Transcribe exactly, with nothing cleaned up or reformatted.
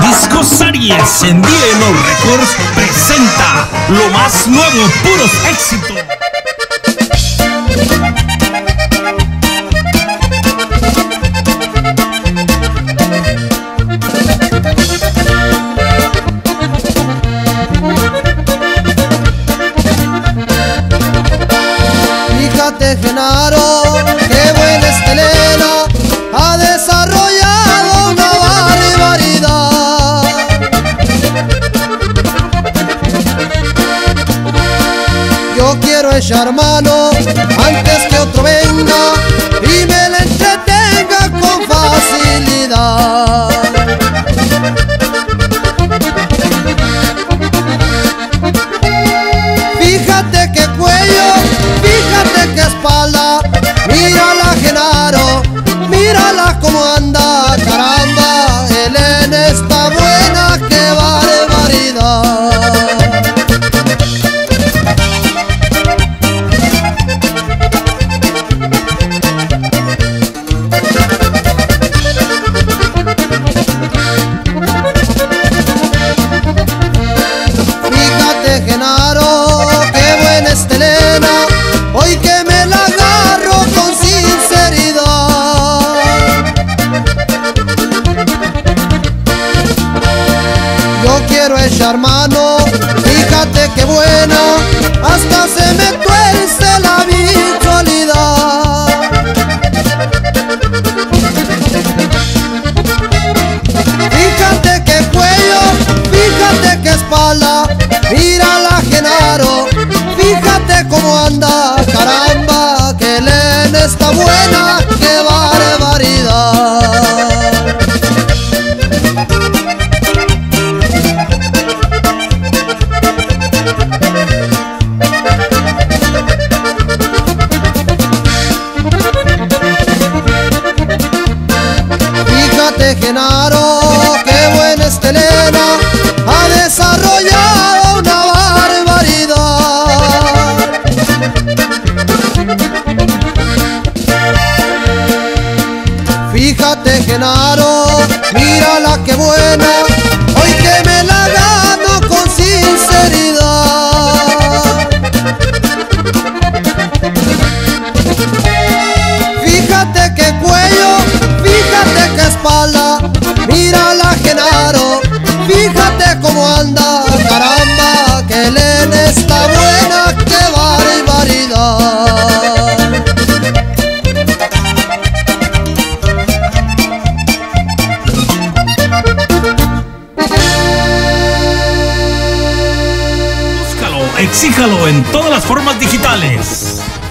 Discos Aries en D N O Records presenta lo más nuevo, puros éxitos. Fíjate, Genaro, qué buena Estelena ha desarrollado una barbaridad. Yo quiero echar mano antes que otro venga y me la entretenga con facilidad. Fíjate qué cuello, fíjate qué espalda, mírala, Genaro, mírala cómo anda, caramba, Elena está buena, qué barbaridad. Fíjate, Genaro, qué buena Estelena, hoy que me la agarro con sinceridad. Yo quiero echar mano, fíjate qué buena, hasta se me tuerce la visualidad. Fíjate qué cuello, fíjate qué espalda, mírala, Genaro, fíjate cómo anda, caramba, que Elena está buena, qué barbaridad. Fíjate, Genaro, qué buena Estelena ha desarrollado una barbaridad. Fíjate, Genaro, mírala qué buena, hoy que me la gano con sinceridad. Fíjate qué cuello, fíjate qué espalda, mírala, Genaro, fíjate cómo anda, caramba, que Elena está buena, qué barbaridad. Búscalo, exíjalo en todas las formas digitales.